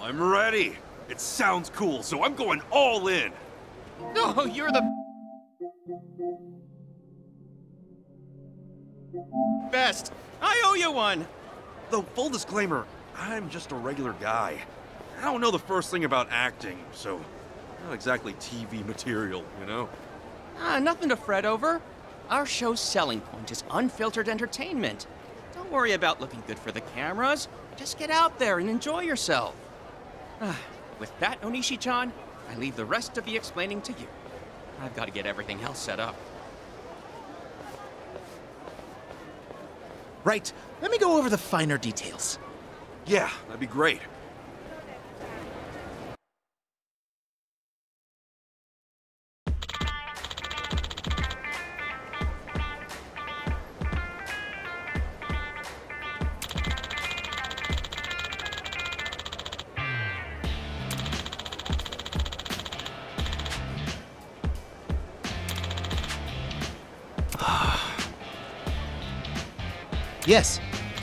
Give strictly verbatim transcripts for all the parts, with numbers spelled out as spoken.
I'm ready. It sounds cool, so I'm going all in. Oh, you're the best. I owe you one. Though, full disclaimer, I'm just a regular guy. I don't know the first thing about acting, so not exactly T V material, you know? Ah, nothing to fret over. Our show's selling point is unfiltered entertainment. Don't worry about looking good for the cameras. Just get out there and enjoy yourself. Ah, with that, Onishi-chan, I leave the rest of the explaining to you. I've got to get everything else set up. Right. Let me go over the finer details. Yeah, that'd be great. Yes.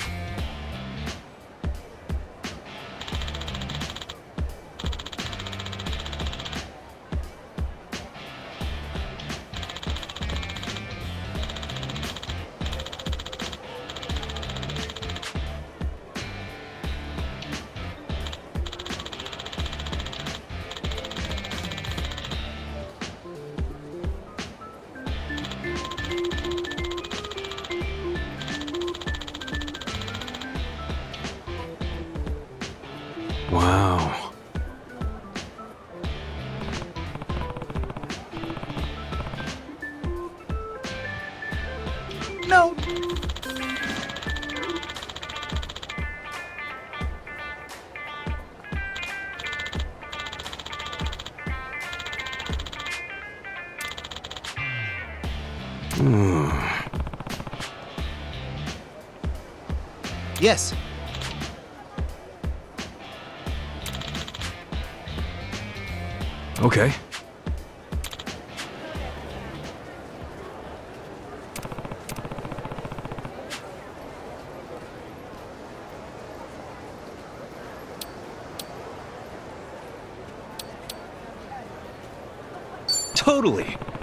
Wow. No. Yes. Okay. Totally.